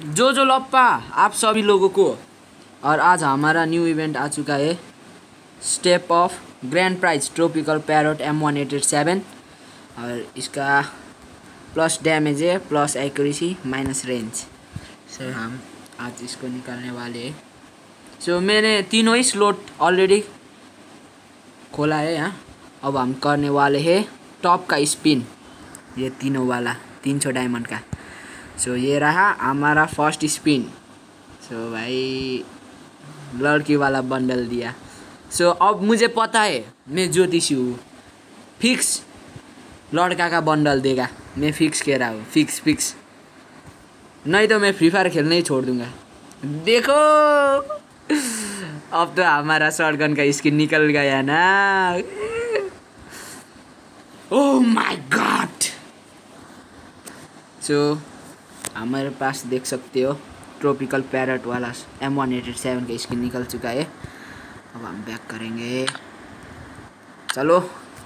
जो लप्पा आप सभी लोगों को। और आज हमारा न्यू इवेंट आ चुका है, step of grand prize tropical parrot M187। और इसका प्लस डैमेज है, plus accuracy, minus range. So हम आज इसको निकालने वाले हैं। सो मैंने तीनों ही स्लॉट ऑलरेडी खोला है यहाँ। अब हम करने वाले हैं टॉप का स्पिन, ये तीनों वाला 300 डायमंड का। सो ये रहा हमारा फर्स्ट स्पिन। सो भाई लड़की वाला बंडल दिया। सो अब मुझे पता है मैं ज्योतिषी हूँ, फिक्स लड़का का बंडल देगा। मैं फिक्स कह रहा हूँ, फिक्स। नहीं तो मैं फ्री फायर खेलने ही छोड़ दूंगा। देखो अब तो हमारा शॉटगन का स्किन निकल गया ना। Oh my God. सो हमारे पास देख सकते हो ट्रॉपिकल पैरट वाला M187 का स्किन निकल चुका है। अब हम बैक करेंगे। चलो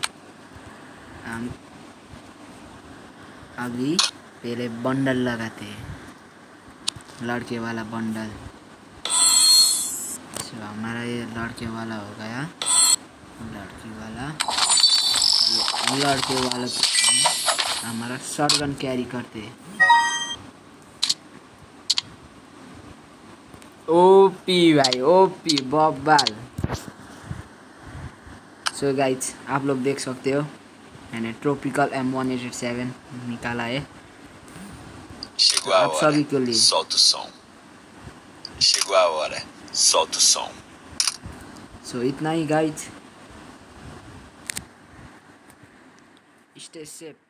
हम अभी पहले बंडल लगाते हैं, लड़के वाला बंडल। तो हमारा ये लड़के वाला हो गया, लड़की वाला। लड़के वाला हमारा शॉटगन कैरी करते हैं। ओपी भाई, ओपी बब्बाल। सो गाइज आप लोग देख सकते हो मैंने ट्रॉपिकल M187 निकाला है आप सभी के लिए। Solta o som. Chegou a hora. Solta o som. सो इतना ही गाइज, स्टे सेफ।